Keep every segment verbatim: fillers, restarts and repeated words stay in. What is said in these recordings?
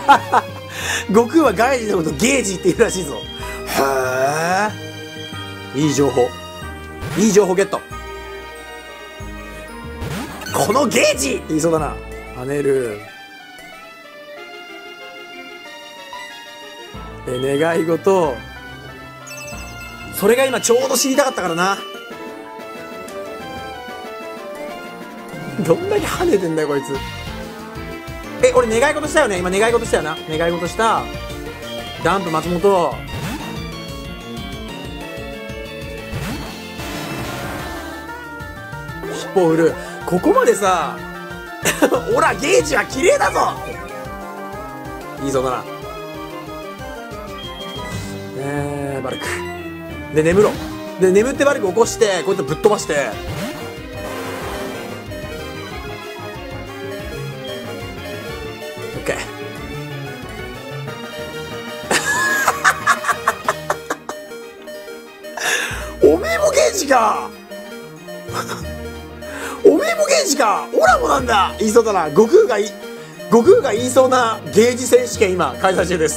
悟空は外人のことゲージって言うらしいぞ。へえ、いい情報、いい情報ゲット。このゲージって言いそうだな。跳ねる。え、願い事、それが今ちょうど知りたかったからな。どんだけ跳ねてんだよこいつ。え、俺願い事したよね。今願い事したよな。願い事した。ダンプ松本。尻尾を振る。ここまでさほらゲージは綺麗だぞ。いいぞだな。えー、バルクで眠ろう。で眠ってバルク起こしてこうやってぶっ飛ばして、オッケー。おめえもゲージかおめえもゲージか。オラもなんだ。言いそうだな。悟空がい悟空が言いそうなゲージ選手権今開催中です。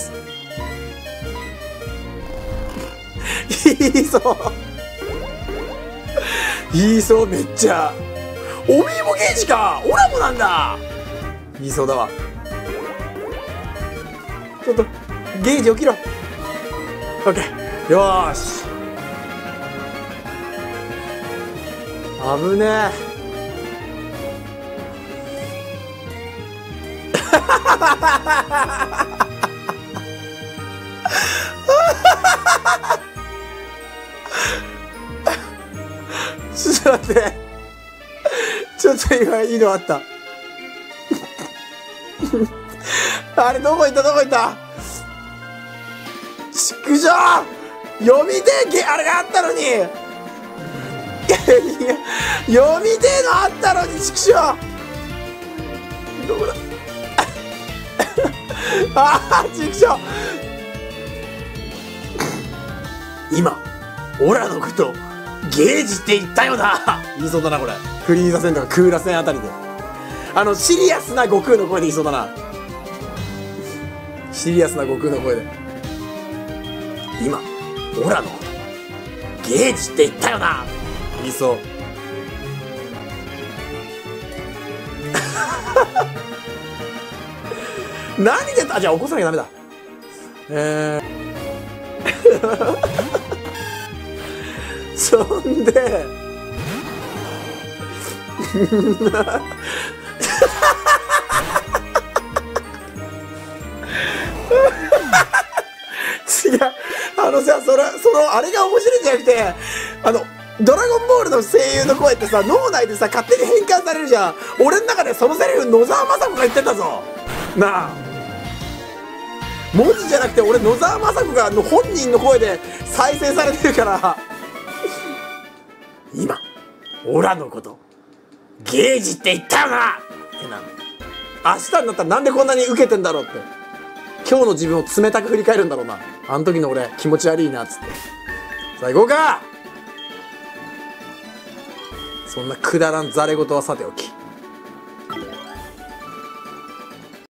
言いそう言いそう、めっちゃ。おめえもゲージか。オラもなんだ。言いそうだわ。ちょっとゲージ起きろ。オッケー、よーし。危ねえ。ちょっと待って、ちょっと今いいのあったあれどこ行ったどこ行った。ちくしょう、読みてえあれがあったのに。いやいや読みてえのあったのに、ちくしょう。どこだああ、ちくしょう。今オラのことゲージって言ったよな。言いそうだなこれ。フリーザ戦とかクーラ戦あたりで、あのシリアスな悟空の声で言いそうだな。シリアスな悟空の声で、今オラのことゲージって言ったよな。言いそう。何で、あ、じゃあ起こさなきゃダメだ。えーそんで違う、あのさ、それそのあれが面白いんじゃなくて、あのドラゴンボールの声優の声ってさ、脳内でさ勝手に変換されるじゃん。俺の中でそのセリフ野沢雅子が言ってたぞなあ。文字じゃなくて俺野沢雅子がの本人の声で再生されてるから今オラのことゲージって言ったよなってな。明日になったらなんでこんなにウケてんだろうって、今日の自分を冷たく振り返るんだろうな。あの時の俺気持ち悪いなっつって。さあ行こうか。そんなくだらんざれ言はさておき、